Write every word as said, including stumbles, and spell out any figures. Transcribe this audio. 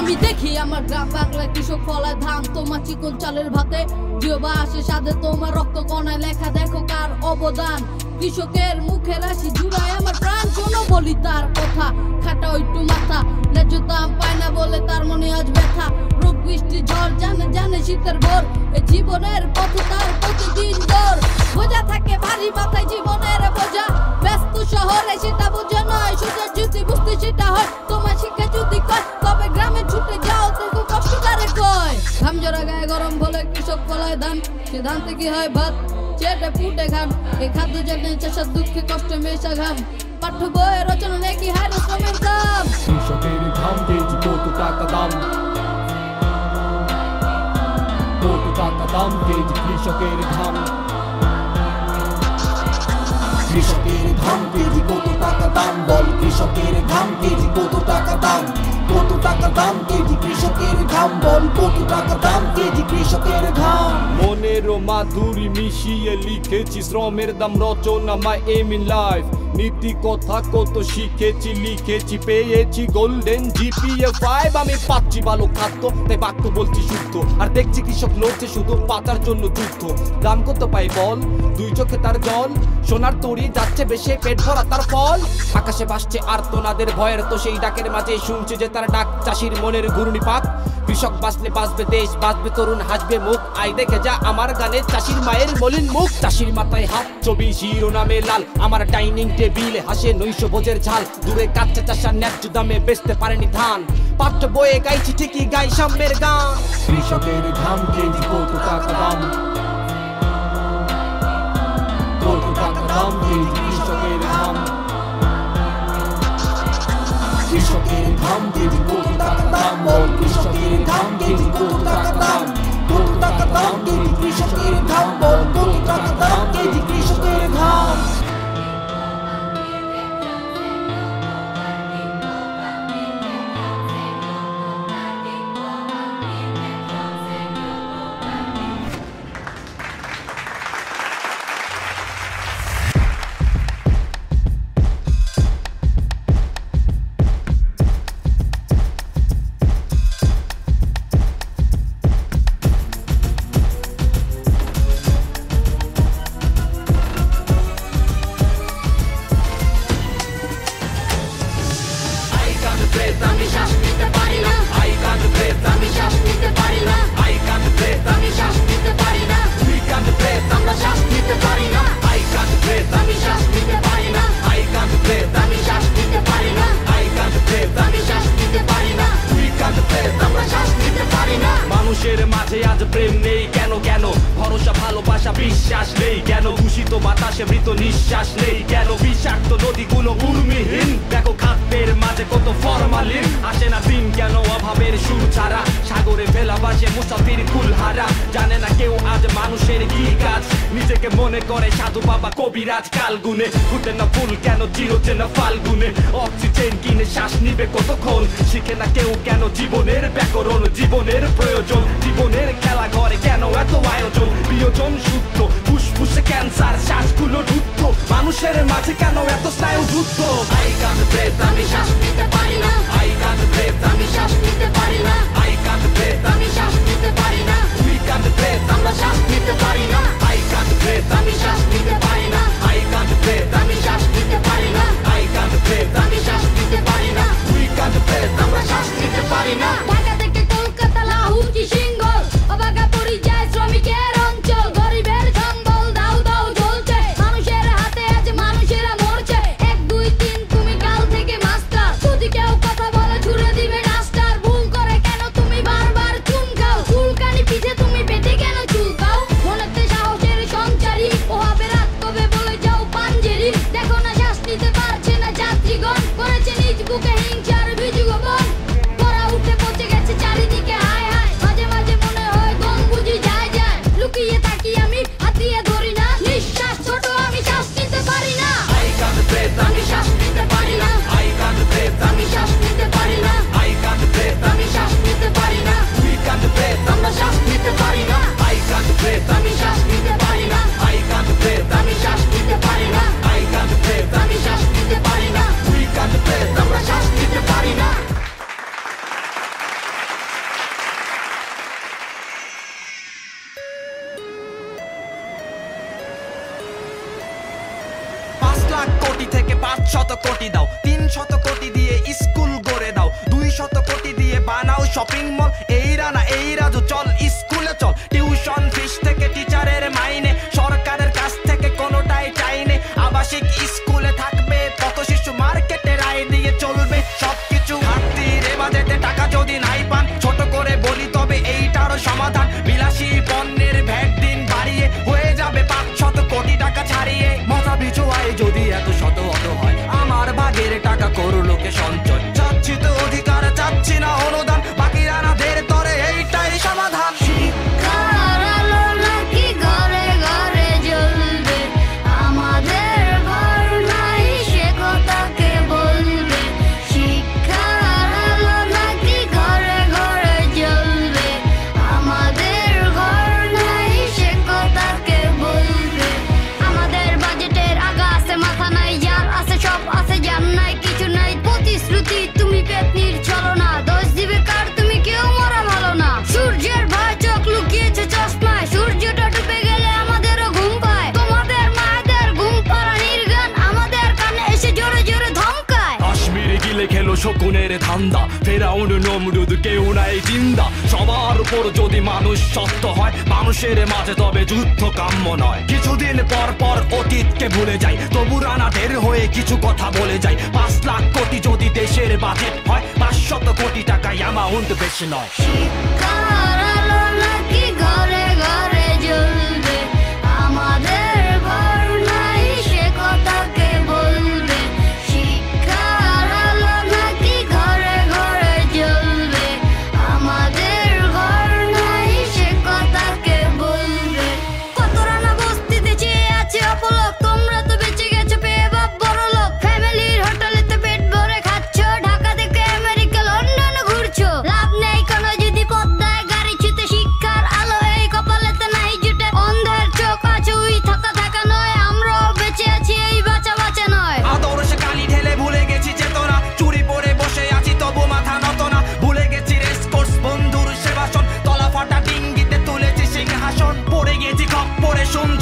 আমি দেখি আমার গ্রাম বাংলায় কৃষক ফলায় ধান, তোমার চিকন চালের ভাতে জিহ্বা আসে স্বাদে, তোমার রক্ত কণায় লেখা দেখো কার অবদান। কৃষকের মুখে রাশি জুড়ায় আমার প্রাণ, শোনো বলি তার কথা, খাটাও একটু মাথা। ন্যায্য দাম পায় না বলে তার মনে আজ ব্যথা, রোগ বৃষ্টি ঝড় জানে জানে শীতের ভোর, এই জীবনের পথে তার প্রতিদিন দৌড়। বোঝা থাকে ভারী মাথায় জীবনের বোঝা, ব্যস্ত শহরে সেটা বোঝা নয়, সোজা যদি বুঝতে সেটা হয়। তোমার শিক্ষা যদি কয় তবে গ্রামে ছুটে যাও, দেখো কষ্ট কারে কয়। ঘাম জড়া গায়ে গরম বলে কৃষক ফলায় ধান, সে ধান থেকে হয় ভাত, চেটে ফুটে ঘাম। এই খাদ্য জন্য চাষার দুঃখে কষ্ট মেশা ঘাম, পাঠ্য বইয়ের রচনা নাকি হারে শ্রমের দাম। কৃষকের ঘাম কেজি কত টাকা দাম, কত টাকা দাম কেজি কৃষকের ঘাম। কৃষকের ঘাম কেজি কত টাকা দাম, বল কৃষকের ঘাম কেজি কত টাকা দাম, কত টাকা দাম কেজি কৃষকের ঘাম, বল কত টাকা দাম কেজি কৃষকের ঘাম। মনের মাধুরী মিশিয়ে লিখেছি শ্রমের দাম রচনা, মাই এম ইন লাইফ। নীতি কথা কত শিখেছি লিখেছি, পেয়েছি গোল্ডেন জিপিএ ফাইভ। আমি পাচ্ছি ভালো খাদ্য তাই বাক্য বলছি শুদ্ধ, আর দেখছি কৃষক লড়ছে শুধু পাতার জন্য যুদ্ধ। দাম কত পাই বল, দুই চোখে তার জল, সোনার তরি যাচ্ছে বেশি পেট ভরা তার ফল। আকাশে ভাসছে আর্তনাদের ভয়ের তো সেই ডাকের মাঝে শুনছে যে তার ডাক চাষির মনের ঘূর্ণি পাক। কৃষক বাঁচলে বাঁচবে দেশ, বাঁচবে তরুণ, হাসবে মুখ। আই দেখে যা আমার গানে চাষির মায়ের মলিন মুখ। চাষির মাথায় হাত ছবি শিরোনামে লাল, আমার ডাইনিং টেবিলে হাসে নৈশ ভোজের ঝাল। দূরে কাচ্চা চাষার ন্যায্য দামে বেচতে পারেনি ধান, পাঠ্য বইয়ে গাইছি ঠিকই গাই সাম্যের গান। কৃষকের ঘাম কেজি কত টাকা দাম, কত টাকা দাম কেজি কৃষকের ঘাম। কৃষকের ঘাম কেজি কত টাকা দাম, বল কৃষকের ঘাম কেজি কত টাকা দাম, কত টাকা দাম কেজি কৃষকের ঘাম, বল কত টাকা দাম কেজি কৃষকের ঘাম। আমি শ্বাস নিতে পারি না, I can't breathe, আমি শ্বাস নিতে পারি না, I can't breathe, আমি শ্বাস নিতে পারি না, we can't breathe, আমরা শ্বাস নিতে পারি না, I can't breathe, আমি শ্বাস নিতে পারি না, I can't breathe, আমি শ্বাস নিতে পারি না, I can't breathe, আমি শ্বাস নিতে পারি না, we can't breathe, আমরা শ্বাস নিতে পারি না। মানুষের মাঝে আজ প্রেম নেই কেন, কেন ভরসা ভালোবাসা বিশ্বাস নেই কেন, দূষিত বাতাসে মৃত নিঃশ্বাস নেই কেন, বিষাক্ত নদীগুলো উর্মিহীন, দেখো খাদ্যের মাঝে কত ফরমালিন, আসে না দিন কেন অভাবের সুর ছাড়া, সাগরে ফেলা বাসে মুসাফির কুলহারা, জানে না কেউ আজ মানুষের কি কাজ, নিজেকে মনে করে সাধু বাবা কবিরাজ, কাল গুনে ফুটে না ফুল কেন চিরচে না ফাল্গুনে, অক্সিজেন কিনে শ্বাস নিবে কতক্ষণ, শিখে না কেউ কেন জীবনের ব্যাকরণ, জীবনের প্রয়োজন, জীবনের খেলা ঘরে কেন এত আয়োজন, প্রিয়জন শুদ্ধ ফুসফুসে ক্যান্সার, শ্বাসগুলো রুদ্ধ, মানুষের মাঝে কেন এত স্নায়ু যুদ্ধ। I can't breathe, আমি শ্বাস নিতে পারি না, I can't breathe, আমি শ্বাস নিতে পারি না, I can't breathe, আমি শ্বাস নিতে পারি না, we can't breathe, আমরা শ্বাস নিতে পারি না, I can't breathe, আমি শ্বাস নিতে পারি না, I can't breathe, আমি শ্বাস নিতে পারি না, I can't breathe, আমি শ্বাস নিতে পারি না, we can't breathe, আমরা শ্বাস নিতে পারি না। ঢাকা থেকে কলকাতা লাহুর কি সিংহল, অবাগা পরিযায় শ্রমিকের অঞ্চল, গরিবের জঙ্গল দাউ দাউ জ্বলছে, মানুষের হাতে আজ মানুষেরা মরছে, এক দুই তিন তুমি কাল থেকে মাস্টার, যদি কেউ কথা বলে ছুড়ে দিবে ডাস্টার, ভুল করে কেন তুমি বারবার চুমকাও, চুলকানি পিছে তুমি পেটে কেন চুলকাও, মনেতে সাহসের সঞ্চারী, ওভাবে রাত কবে বলে যাও পাঞ্জেরি, দেখো না শ্বাস নিতে পারছে না যাত্রীগণ, করেছে নিজ বুকে হিংসার বিজুগবন, পড়া উঠে পচে গেছে চারিদিকে হায় হায়, মাঝে মাঝে মনে হয় গম বুঝি যায় যায়, লুকিয়ে থাকি আমি হাত দিয়ে ধরি না, নিঃশ্বাস ছোট আমি শ্বাস নিতে পারি না, I can't breathe, আমি শ্বাস নিতে পারি না, I can't breathe, আমি শ্বাস নিতে পারি না, I can't breathe, আমি শ্বাস নিতে পারি না, we can't breathe, আমরা শ্বাস নিতে পারি না, I can't breathe, আমি শ্বাস নিতে পারি না, I can't breathe, আমি শ্বাস নিতে পারি না, I can't breathe, আমি শ্বাস নিতে পারি না, we can't breathe, আমরা শ্বাস নিতে পারি না। লাখ কোটি থেকে পাঁচ শত কোটি দাও, তিন শত কোটি দিয়ে স্কুল গড়ে দাও, দুই শত কোটি দিয়ে বানাও শপিং মল। এই রানা এই রাজু চল স্কুলে চল, টিউশন ফিস থেকে টিচারের মাইনে, সরকারের কাছ থেকে কোনোটাই চাইনে। আবাসিক স্কুলে থাকবে কত শিশু, মার্কেটে রায় দিয়ে চলবে সবকিছু। ঘাটতির এ বাজেটে টাকা যদি নাই পান, ছোট করে বলি তবে এইটারও সমাধান। বিলাসী পণ্যের ভ্যাট দিন বাড়িয়ে হয়ে যাবে পাঁচ শত কোটি টাকা ছাড়িয়ে। মাথা পিছু আয় যদি এত শত অত হয়, আমার ভাগের টাকা করো লোকে সঞ্চয়। চাচ্ছি তো অধিকার, চাচ্ছি না অনুদান, বাকি রানাদের তরে এইটাই সমাধান। শিক্ষার আলো নাকি ঘরে ঘরে জ্বলবে, আমাদের ঘর নাই সে কথা কে বলবে। শিক্ষার আলো নাকি ঘরে ঘরে জ্বলবে, আমাদের ঘর নাই সে কথা কে বলবে। আমাদের বাজেটের আগা আছে মাথা নাই, যার আছে সব আছে যার নাই কিছু নাই। প্রতিশ্রুতি তুমি পেতনির ছলনা, দোষ দিবে কার তুমি কেউ মরা ভালো না। সূর্যের ভয় চোখ লুকিয়েছে চশমায়, সূর্যটা ডুবে গেলে আমাদেরও ঘুম পায়। তোমাদের মায়েদের ঘুম পাড়ানির গান আমাদের কানে এসে জোরে জোরে ধমকায়। কাশ্মীরে গিলে খেলো শকুনের ধান্দা, ফেরাউন নমরুদ কেউ নাই জিন্দা। সবার উপর যদি মানুষ সত্য হয়, মানুষের মাঝে তবে যুদ্ধ কাম্য নয়। কিছুদিন পর পর অতীতকে ভুলে যাই, তবু রানাদের হয়ে কিছু কথা বলে যাই। পাঁচ লাখ কোটি যদি দেশের বাজেট হয়, পাঁচশত কোটি টাকা অ্যামাউন্ট বেশি নয়। শিক্ষার আলো নাকি ঘরে ঘরে জ্বলবে, আমাদের ঘর নাই সে কথা কে বলবে। শিক্ষার আলো নাকি ঘরে ঘরে জ্বলবে, আমাদের ঘর নাই সে কথা কে বলবে। কত রানা বস্তিতে চেয়ে আছে অপলক, তোমরা তো বেঁচে গেছো পেয়ে বাপ বড় লোক। ফ্যামিলির হোটেলেতে পেট ভরে খাচ্ছ, ঢাকা থেকে আমেরিকা লন্ডন ঘুরছো। লাভ নেই কোনো যদি পদ্মায় গাড়ি ছুতে, শিক্ষার আলো এই কপালেতে নাই জুটে। অন্ধের চোখ আছে উই থাকা থাকা নয়, আমরাও বেঁচে আছি এই বাঁচা বাঁচা নয়। আদর্শে কালি ঢেলে ভুলে গেছি চেতনা, চুরি পরে বসে আছি তবু মাথা নত না। ভুলে গেছি রেস কোর্স বন্ধুর সেবাসন, তলা ফাটা ডিঙ্গিতে তুলেছি সিংহাসন। পড়ে গেছি খপ পড়ে শুনছি